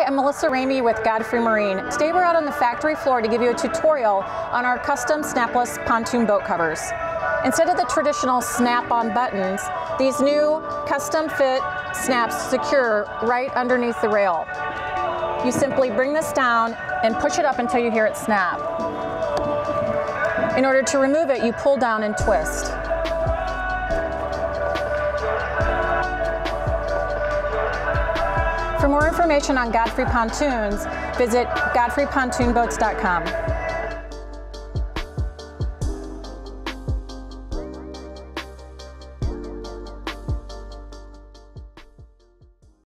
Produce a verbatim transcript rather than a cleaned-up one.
I'm Melissa Ramey with Godfrey Marine. Today we're out on the factory floor to give you a tutorial on our custom snapless pontoon boat covers. Instead of the traditional snap-on buttons, these new custom-fit snaps secure right underneath the rail. You simply bring this down and push it up until you hear it snap. In order to remove it, you pull down and twist. For more information on Godfrey Pontoons, visit godfrey pontoon boats dot com.